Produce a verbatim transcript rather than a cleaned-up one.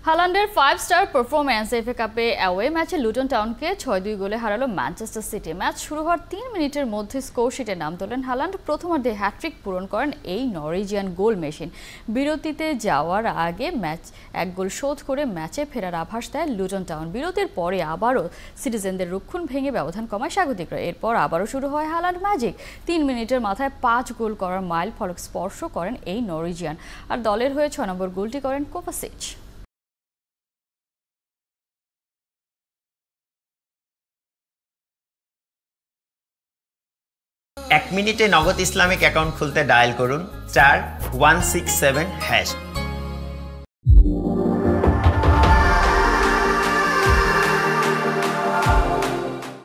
হালান্ডের five star performance FA কাপে away ম্যাচে Luton টাউনকে ছয় দুই গোলে হারালো ম্যানচেস্টার সিটি। ম্যাচ শুরু হওয়ার তিন মিনিটের মধ্যে স্কোর শিটে নাম তোলেন হালান্ড। প্রথমার্ধে হ্যাট্রিক পূরণ করেন এই নরওয়েজিয়ান গোল মেশিন। বিরতিতে যাওয়ার আগে ম্যাচ এক গোল শোধ করে ম্যাচে ফেরার আভাস দেয় লুটন টাউন। বিরতির পরে আবারও সিটিজেনদের রক্ষণ ভেঙে ব্যবধান কমায় স্বাগতিকরা। এরপর আবারও শুরু হয় হালান্ড ম্যাজিক। তিন মিনিটের মাথায় পাঁচ গোল করার মাইল ফলক স্পর্শ করেন এই নরওয়েজিয়ান। আর দলের হয়ে ছয় নম্বর গোলটি করেন কোভাসিচ। এক মিনিটে নগদ ইসলামিক অ্যাকাউন্ট খুলতে ডায়াল করুন star one six seven hash.